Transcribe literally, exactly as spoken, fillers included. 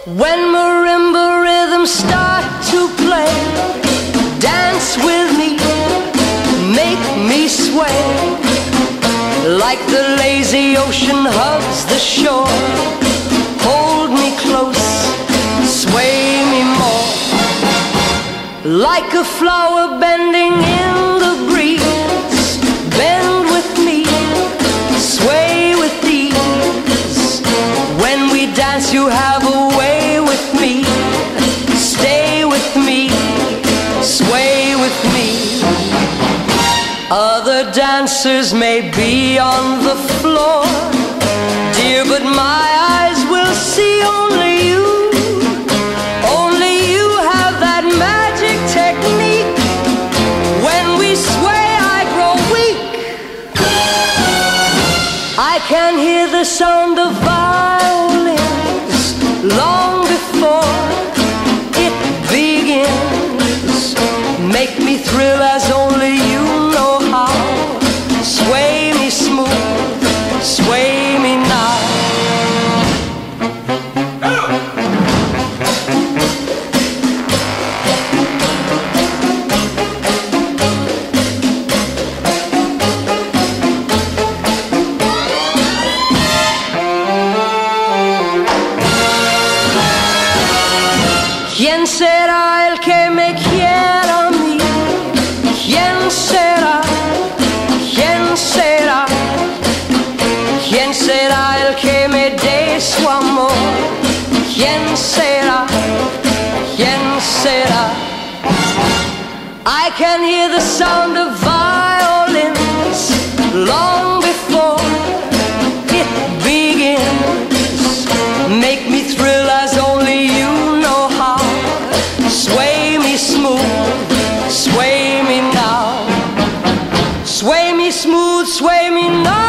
When marimba rhythms start to play, dance with me, make me sway. Like the lazy ocean hugs the shore, hold me close, sway me more. Like a flower bending in the breeze, bend with me, sway with ease. When we dance you have a way with me, stay with me, sway with me. Other dancers may be on the floor, dear, but my eyes will see only you. Only you have that magic technique. When we sway I grow weak. I can hear the sound of violins long before it begins. Make me thrill as only you know how. Sway me smooth, sway me now. ¿Quién será el que me quiera a mí? ¿Quién será? ¿Quién será? ¿Quién será el que me dé su amor? ¿Quién será? ¿Quién será? I can hear the sound of violins long before it begins. Make me thrill as only you know how. Sway me smooth, sway me now. Sway me smooth, sway me now.